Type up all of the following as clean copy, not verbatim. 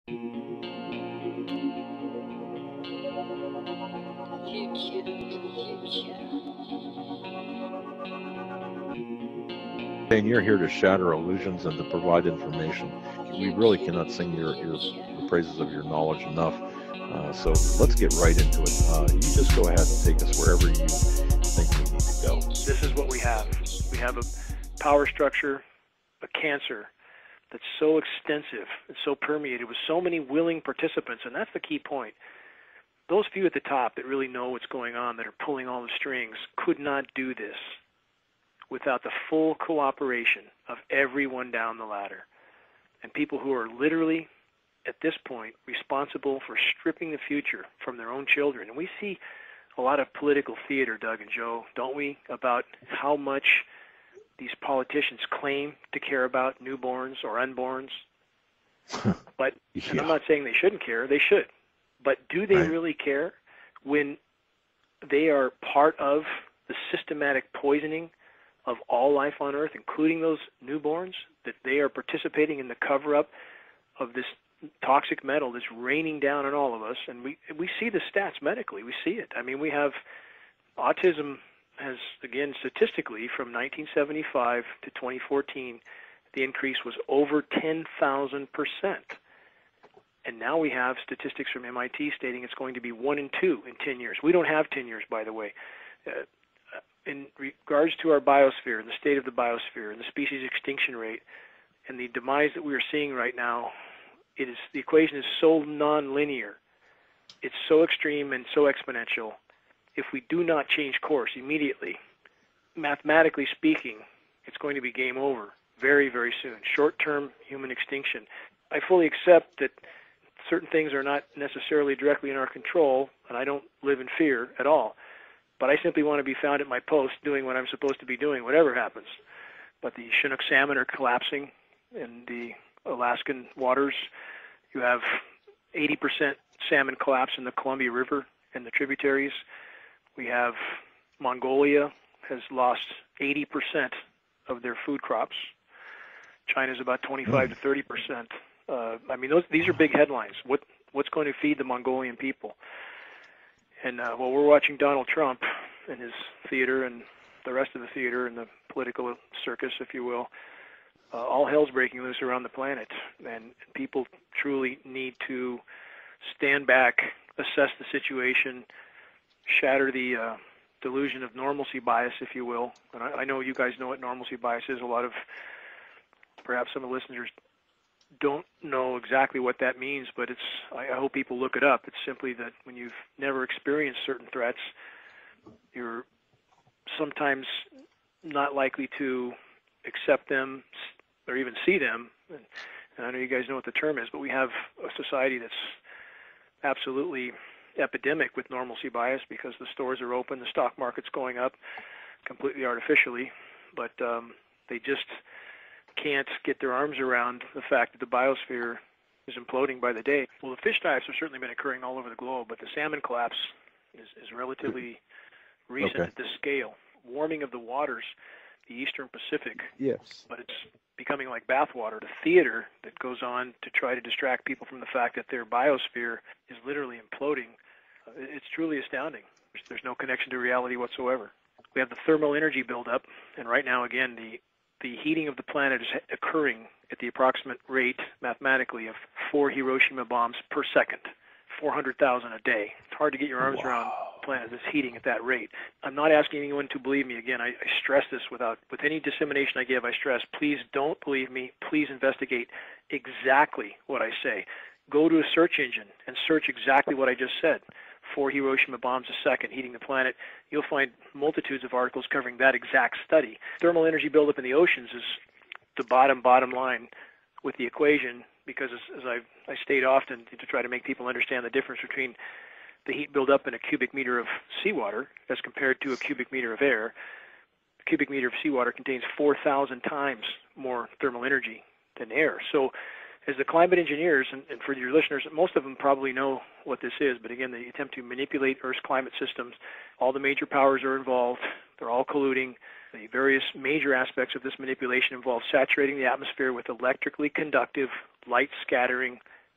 And you're here to shatter illusions and to provide information. We really cannot sing the praises of your knowledge enough. So let's get right into it. You just go ahead and take us wherever you think we need to go. This is what we have. We have a power structure, a cancer that's so extensive and so permeated with so many willing participants, and that's the key point. Those few at the top that really know what's going on, that are pulling all the strings, could not do this without the full cooperation of everyone down the ladder. And people who are literally, at this point, responsible for stripping the future from their own children. And we see a lot of political theater, Doug and Joe, don't we, about how much these politicians claim to care about newborns or unborns. But Yeah. and I'm not saying they shouldn't care, they should. But do they really care when they are part of the systematic poisoning of all life on Earth, including those newborns, that they are participating in the cover-up of this toxic metal that's raining down on all of us? And we see the stats medically. We see it. I mean, we have autism has, again, statistically, from 1975 to 2014, the increase was over 10,000%. And now we have statistics from MIT stating it's going to be 1 in 2 in 10 years. We don't have 10 years, by the way. In regards to our biosphere and the state of the biosphere and the species extinction rate and the demise that we are seeing right now, the equation is so nonlinear. It's so extreme and so exponential. If we do not change course immediately, mathematically speaking, it's going to be game over very, very soon. Short-term human extinction. I fully accept that certain things are not necessarily directly in our control, and I don't live in fear at all. But I simply want to be found at my post doing what I'm supposed to be doing, whatever happens. But the Chinook salmon are collapsing in the Alaskan waters. You have 80% salmon collapse in the Columbia River and the tributaries. We have Mongolia has lost 80% of their food crops. China's about 25 to 30%. I mean, these are big headlines. What's going to feed the Mongolian people? And while we're watching Donald Trump and his theater and the rest of the theater and the political circus, if you will, all hell's breaking loose around the planet. And people truly need to stand back, assess the situation, shatter the delusion of normalcy bias, if you will. And I know you guys know what normalcy bias is. A lot of, perhaps some of the listeners don't know exactly what that means, but I hope people look it up. It's simply that when you've never experienced certain threats, you're sometimes not likely to accept them or even see them. And I know you guys know what the term is, but we have a society that's absolutely epidemic with normalcy bias because the stores are open, the stock market's going up completely artificially, but they just can't get their arms around the fact that the biosphere is imploding by the day. Well, the fish dives have certainly been occurring all over the globe, but the salmon collapse is relatively recent at this scale. Warming of the waters, the Eastern Pacific, Yes. but it's becoming like bathwater. The theater that goes on to try to distract people from the fact that their biosphere is literally imploding, it's truly astounding. There's no connection to reality whatsoever. We have the thermal energy buildup, and right now, again, the heating of the planet is occurring at the approximate rate, mathematically, of 4 Hiroshima bombs per second, 400,000 a day. It's hard to get your arms around the planet that's heating at that rate. I'm not asking anyone to believe me. Again, I stress this with any dissemination I give, I stress, please don't believe me. Please investigate exactly what I say. Go to a search engine and search exactly what I just said. 4 Hiroshima bombs a second heating the planet. You'll find multitudes of articles covering that exact study. Thermal energy buildup in the oceans is the bottom line with the equation, because as I state often to try to make people understand the difference between the heat buildup in a cubic meter of seawater as compared to a cubic meter of air. A cubic meter of seawater contains 4,000 times more thermal energy than air. So as the climate engineers, and for your listeners, most of them probably know what this is, but again, they attempt to manipulate Earth's climate systems. All the major powers are involved. They're all colluding. The various major aspects of this manipulation involve saturating the atmosphere with electrically conductive, light-scattering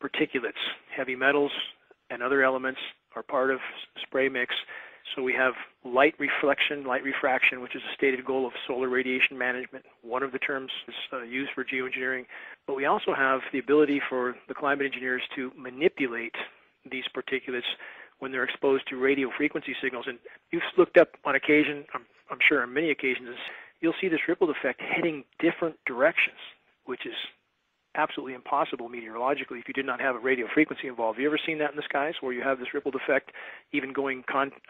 particulates. Heavy metals and other elements are part of spray mix. So we have light reflection, light refraction, which is a stated goal of solar radiation management. One of the terms is used for geoengineering. But we also have the ability for the climate engineers to manipulate these particulates when they're exposed to radio frequency signals. And you've looked up on occasion, I'm sure on many occasions, you'll see this ripple effect heading different directions, which is absolutely impossible meteorologically if you did not have a radio frequency involved. Have you ever seen that in the skies where you have this rippled effect even going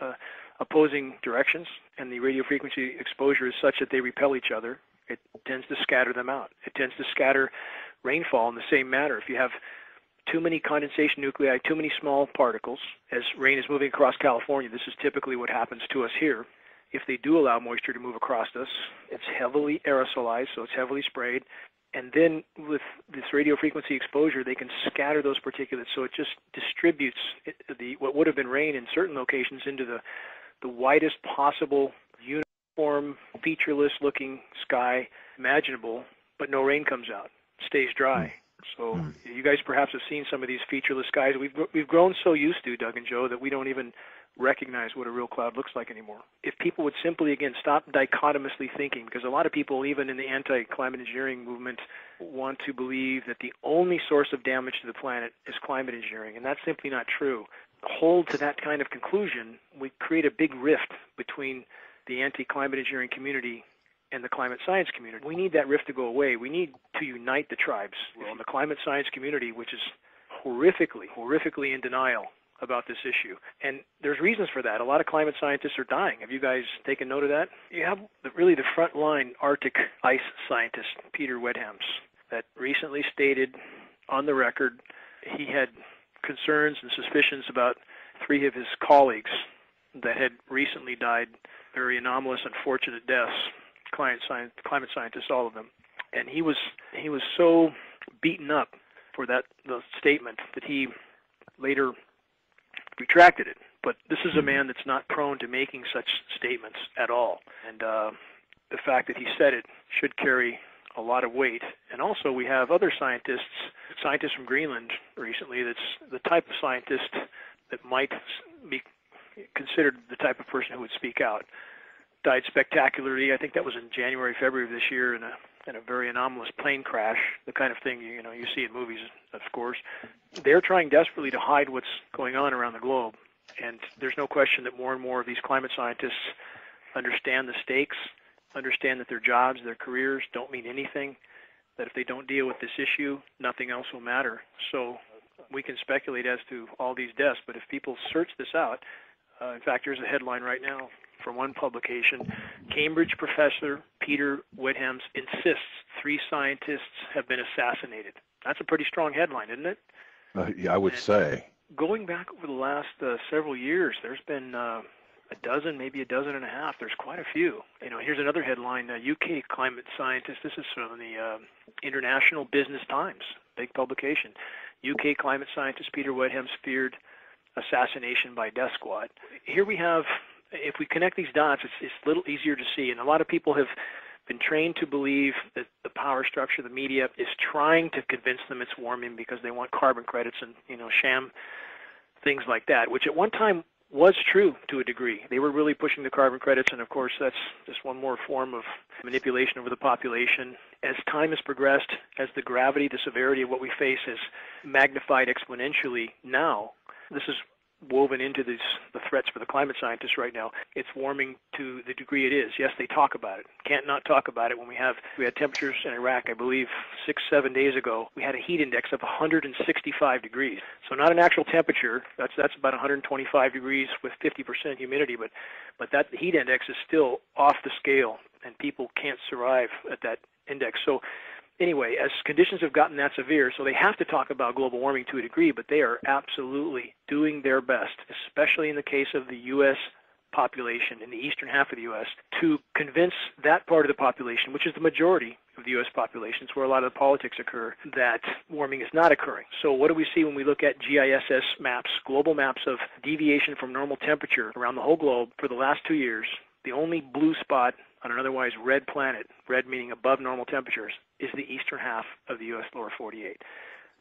opposing directions, and the radio frequency exposure is such that they repel each other? It tends to scatter them out. It tends to scatter rainfall in the same manner. If you have too many condensation nuclei, too many small particles, as rain is moving across California, this is typically what happens to us here. If they do allow moisture to move across us, it's heavily aerosolized, so it's heavily sprayed. And then with this radio frequency exposure, they can scatter those particulates, so it just distributes what would have been rain in certain locations into the widest possible uniform, featureless-looking sky imaginable, but no rain comes out. It stays dry. So you guys perhaps have seen some of these featureless skies. We've grown so used to, Doug and Joe, that we don't even recognize what a real cloud looks like anymore. If people would simply, again, stop dichotomously thinking, because a lot of people, even in the anti-climate engineering movement, want to believe that the only source of damage to the planet is climate engineering, and that's simply not true. Hold to that kind of conclusion, we create a big rift between the anti-climate engineering community and the climate science community. We need that rift to go away. We need to unite the tribes. Well, the climate science community, which is horrifically in denial about this issue. And there's reasons for that. A lot of climate scientists are dying. Have you guys taken note of that? You have really the frontline Arctic ice scientist, Peter Wedhams, that recently stated on the record he had concerns and suspicions about 3 of his colleagues that had recently died, very anomalous, unfortunate deaths, climate scientists, all of them. And he was so beaten up for the statement that he later retracted it. But this is a man that's not prone to making such statements at all. And the fact that he said it should carry a lot of weight. And also we have other scientists from Greenland recently, that's the type of scientist that might be considered the type of person who would speak out. Died spectacularly. I think that was in January, February of this year in a very anomalous plane crash, the kind of thing you see in movies, of course. They're trying desperately to hide what's going on around the globe. And there's no question that more and more of these climate scientists understand the stakes, understand that their jobs, their careers don't mean anything, that if they don't deal with this issue, nothing else will matter. So we can speculate as to all these deaths, but if people search this out, in fact, there's a headline right now from one publication, Cambridge professor Peter Wedhams insists 3 scientists have been assassinated. That's a pretty strong headline, isn't it? Yeah, I would say. Going back over the last several years, there's been a dozen, maybe a dozen and a half. There's quite a few. Here's another headline, UK climate scientist, this is from the International Business Times, big publication. UK climate scientist Peter Wedhams feared assassination by death squad. Here we have, if we connect these dots, it's a little easier to see. And a lot of people have been trained to believe that the power structure, the media, is trying to convince them it's warming because they want carbon credits and, sham things like that, which at one time was true to a degree. They were really pushing the carbon credits, and of course that's just one more form of manipulation over the population. As time has progressed, as the gravity, the severity of what we face has magnified exponentially now, this is woven into the threats for the climate scientists right now. It's warming to the degree it is. Yes, they talk about it. Can't not talk about it when we had temperatures in Iraq, I believe 6-7 days ago. We had a heat index of 165 degrees. So not an actual temperature. That's about 125 degrees with 50% humidity, but that heat index is still off the scale, and people can't survive at that index. So anyway, as conditions have gotten that severe, so they have to talk about global warming to a degree, but they are absolutely doing their best, especially in the case of the U.S. population, in the eastern half of the U.S., to convince that part of the population, which is the majority of the U.S. population, it's where a lot of the politics occur, that warming is not occurring. So what do we see when we look at GISS maps, global maps of deviation from normal temperature around the whole globe for the last 2 years? The only blue spot on an otherwise red planet, red meaning above normal temperatures, is the eastern half of the U.S. lower 48.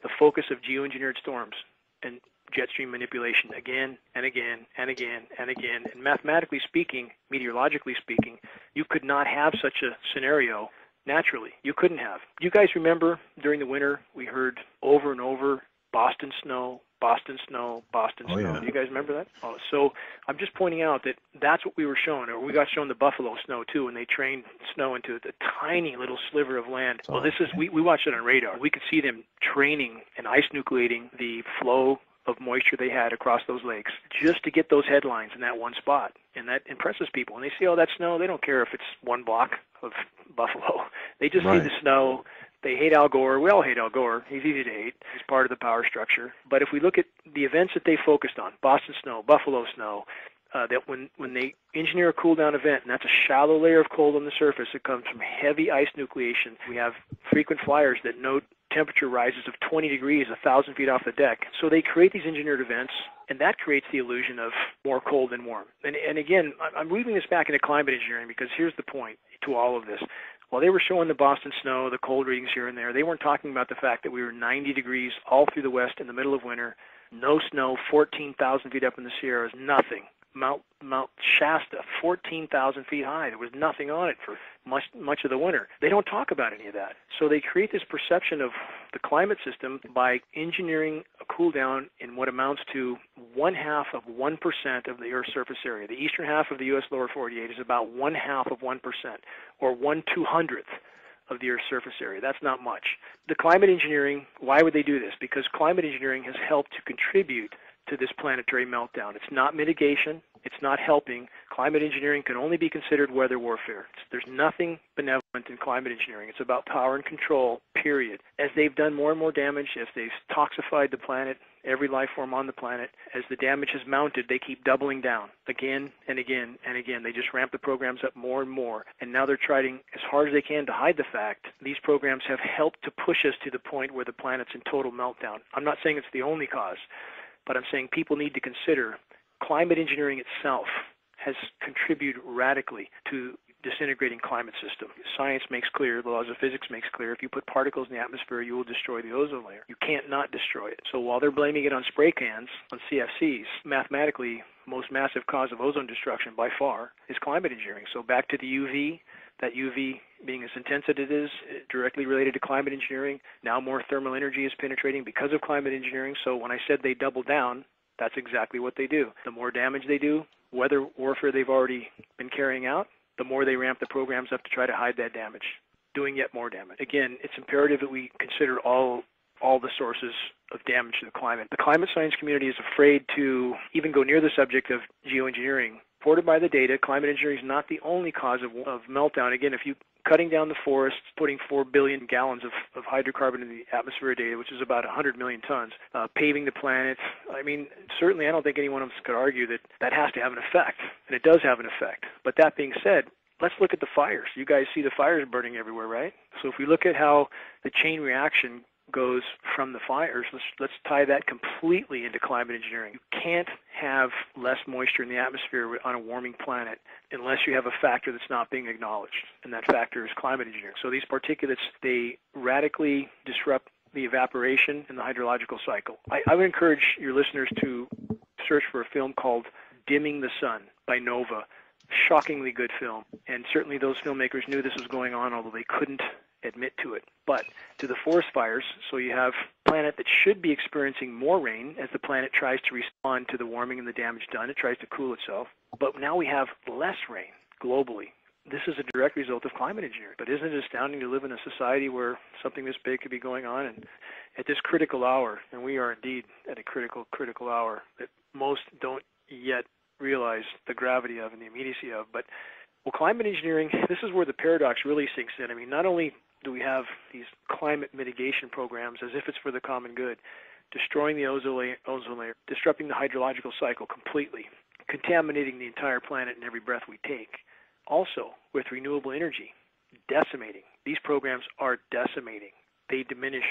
the focus of geoengineered storms and jet stream manipulation again and again and again and again. And mathematically speaking, meteorologically speaking, you could not have such a scenario naturally. You couldn't have. You guys remember during the winter we heard over and over, Boston snow, Boston snow, Boston snow. Yeah. Do you guys remember that? Oh, so I'm just pointing out that that's what we were shown, or we got shown the Buffalo snow too, and they trained snow into the tiny little sliver of land. Well, this is we watched it on radar. We could see them training and ice nucleating the flow of moisture they had across those lakes just to get those headlines in that one spot. And that impresses people. When they see all that snow, they don't care if it's one block of Buffalo. They just see the snow. They hate Al Gore. We all hate Al Gore. He's easy to hate. He's part of the power structure. But if we look at the events that they focused on, Boston snow, Buffalo snow, that when they engineer a cool down event, and that's a shallow layer of cold on the surface that comes from heavy ice nucleation, we have frequent flyers that note temperature rises of 20 degrees 1,000 feet off the deck. So they create these engineered events, and that creates the illusion of more cold than warm. And again, I'm weaving this back into climate engineering because here's the point to all of this. While they were showing the Boston snow, the cold readings here and there, they weren't talking about the fact that we were 90 degrees all through the west in the middle of winter, no snow, 14,000 feet up in the Sierras, nothing. Mount Shasta, 14,000 feet high. There was nothing on it for much of the winter. They don't talk about any of that. So they create this perception of the climate system by engineering a cool down in what amounts to 1/2 of 1% of the Earth's surface area. The eastern half of the U.S. lower 48 is about 1/2 of 1%, or 1/200th of the Earth's surface area. That's not much. The climate engineering, why would they do this? Because climate engineering has helped to contribute to this planetary meltdown. It's not mitigation. It's not helping. Climate engineering can only be considered weather warfare. There's nothing benevolent in climate engineering. It's about power and control, period. As they've done more and more damage, as they've toxified the planet, every life form on the planet, as the damage has mounted, they keep doubling down again and again and again. They just ramp the programs up more and more. And now they're trying as hard as they can to hide the fact these programs have helped to push us to the point where the planet's in total meltdown. I'm not saying it's the only cause, but I'm saying people need to consider climate engineering itself has contributed radically to disintegrating climate system. Science makes clear, the laws of physics makes clear, if you put particles in the atmosphere, you will destroy the ozone layer. You can't not destroy it. So while they're blaming it on spray cans, on CFCs, mathematically, most massive cause of ozone destruction by far is climate engineering. So back to the UV, that UV being as intense as it is, directly related to climate engineering. Now more thermal energy is penetrating because of climate engineering. So when I said they double down, that's exactly what they do. The more damage they do, weather warfare they've already been carrying out, the more they ramp the programs up to try to hide that damage, doing yet more damage. Again, it's imperative that we consider all the sources of damage to the climate. The climate science community is afraid to even go near the subject of geoengineering. Supported by the data, climate engineering is not the only cause of meltdown. Again, if you cutting down the forests, putting 4 billion gallons of hydrocarbon in the atmosphere a day, which is about 100 million tons, paving the planet. I mean, certainly I don't think anyone of us could argue that that has to have an effect, and it does have an effect. But that being said, let's look at the fires. You guys see the fires burning everywhere, right? So if we look at how the chain reaction goes from the fires, let's tie that completely into climate engineering. You can't have less moisture in the atmosphere on a warming planet unless you have a factor that's not being acknowledged, and that factor is climate engineering. So these particulates, they radically disrupt the evaporation and the hydrological cycle. I would encourage your listeners to search for a film called Dimming the Sun by Nova. Shockingly good film, and certainly those filmmakers knew this was going on, although they couldn't admit to it. But to the forest fires, so you have a planet that should be experiencing more rain as the planet tries to respond to the warming and the damage done. It tries to cool itself. But now we have less rain globally. This is a direct result of climate engineering. But isn't it astounding to live in a society where something this big could be going on, and at this critical hour, and we are indeed at a critical hour that most don't yet realize the gravity of and the immediacy of. But well, climate engineering, this is where the paradox really sinks in. I mean, not only do we have these climate mitigation programs as if it's for the common good, destroying the ozone layer, disrupting the hydrological cycle completely, contaminating the entire planet in every breath we take. Also, with renewable energy, decimating. These programs are decimating. They diminish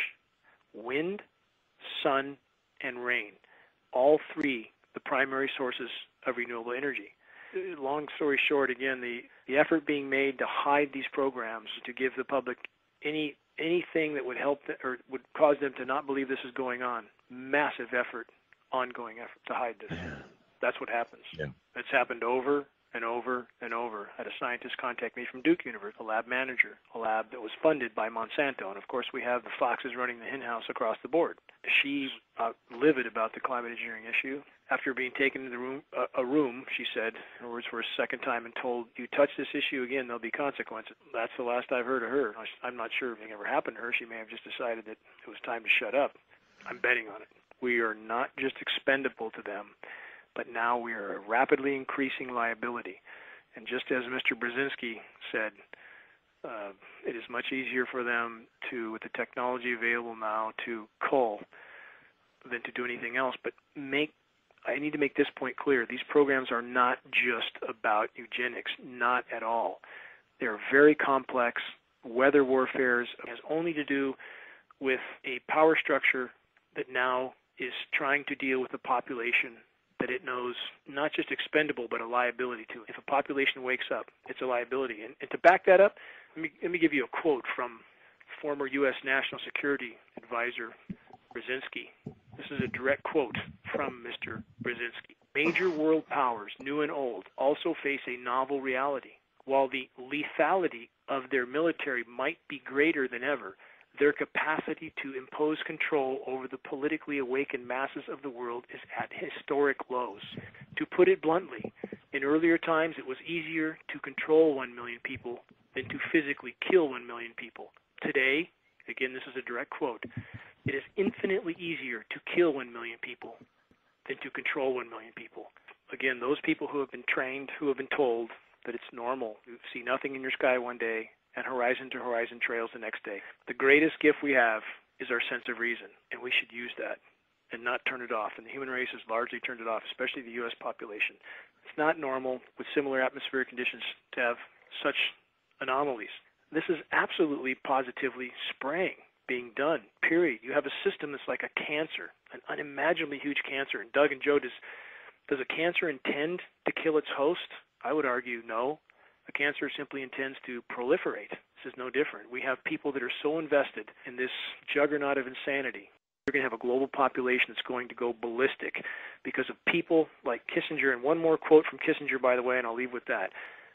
wind, sun, and rain. All three, the primary sources of renewable energy. Long story short, again, the effort being made to hide these programs, to give the public any anything that would help or would cause them to not believe this is going on. Massive effort, ongoing effort to hide this. Yeah. That's what happens. Yeah. It's happened over and over and over. I had a scientist contact me from Duke University, a lab manager, a lab that was funded by Monsanto. And of course, we have the foxes running the hen house across the board. She livid about the climate engineering issue. After being taken into a room, she said, in other words, for a second time, and told, you touch this issue again, there'll be consequences. That's the last I've heard of her. I'm not sure if anything ever happened to her. She may have just decided that it was time to shut up. I'm betting on it. We are not just expendable to them, but now we are a rapidly increasing liability. And just as Mr. Brzezinski said, it is much easier for them to, with the technology available now, to cull than to do anything else. But I need to make this point clear. These programs are not just about eugenics, not at all. They're very complex. Weather warfare has only to do with a power structure that now is trying to deal with a population that it knows not just expendable but a liability to. If a population wakes up, it's a liability. And to back that up, let me give you a quote from former U.S. National Security Advisor Brzezinski. This is a direct quote from Mr. Brzezinski. Major world powers, new and old, also face a novel reality. While the lethality of their military might be greater than ever, their capacity to impose control over the politically awakened masses of the world is at historic lows. To put it bluntly, in earlier times it was easier to control 1 million people than to physically kill 1 million people. Today, again, this is a direct quote, it is infinitely easier to kill 1 million people than to control 1 million people. Again, those people who have been trained, who have been told that it's normal, you see nothing in your sky one day, and horizon to horizon trails the next day. The greatest gift we have is our sense of reason, and we should use that and not turn it off. And the human race has largely turned it off, especially the U.S. population. It's not normal with similar atmospheric conditions to have such anomalies. This is absolutely positively spraying being done, period. You have a system that's like a cancer, an unimaginably huge cancer. And Doug and Joe, does a cancer intend to kill its host? I would argue no. A cancer simply intends to proliferate. This is no different. We have people that are so invested in this juggernaut of insanity. We're going to have a global population that's going to go ballistic because of people like Kissinger. And one more quote from Kissinger, by the way, and I'll leave with that.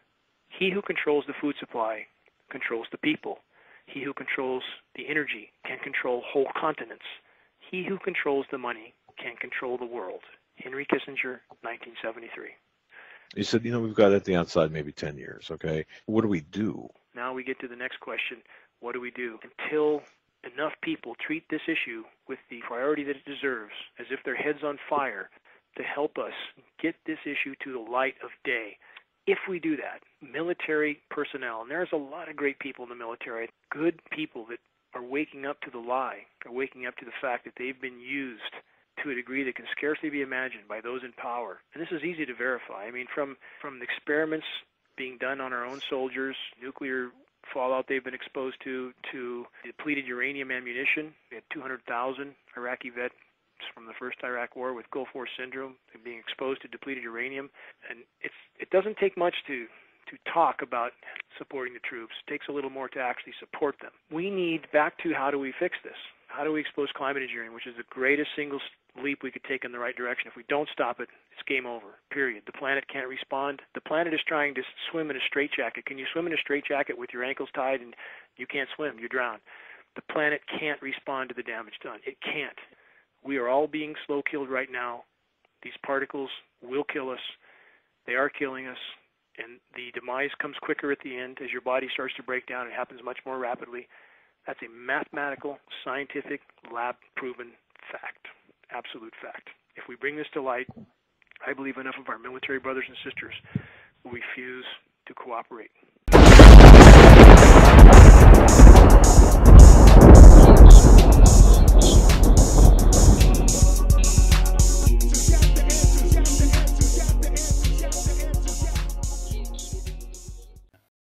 He who controls the food supply controls the people. He who controls the energy can control whole continents. He who controls the money can control the world. Henry Kissinger, 1973. You said, we've got at the outside maybe 10 years, okay? What do we do? Now we get to the next question. What do we do? Until enough people treat this issue with the priority that it deserves, as if their head's on fire, to help us get this issue to the light of day. If we do that, military personnel, and there's a lot of great people in the military, good people that are waking up to the lie, are waking up to the fact that they've been used to a degree that can scarcely be imagined by those in power. And this is easy to verify. I mean, from the experiments being done on our own soldiers, nuclear fallout they've been exposed to depleted uranium ammunition. We had 200,000 Iraqi vets from the first Iraq War with Gulf War syndrome being exposed to depleted uranium. And it doesn't take much to talk about supporting the troops. It takes a little more to actually support them. We need, back to how do we fix this? How do we expose climate engineering, which is the greatest single leap we could take in the right direction? If we don't stop it, it's game over, period. The planet can't respond. The planet is trying to swim in a straitjacket. Can you swim in a straitjacket with your ankles tied and you can't swim? You drown. The planet can't respond to the damage done. It can't. We are all being slow killed right now. These particles will kill us. They are killing us. And the demise comes quicker at the end. As your body starts to break down, it happens much more rapidly. That's a mathematical, scientific, lab-proven fact, absolute fact. If we bring this to light, I believe enough of our military brothers and sisters will refuse to cooperate.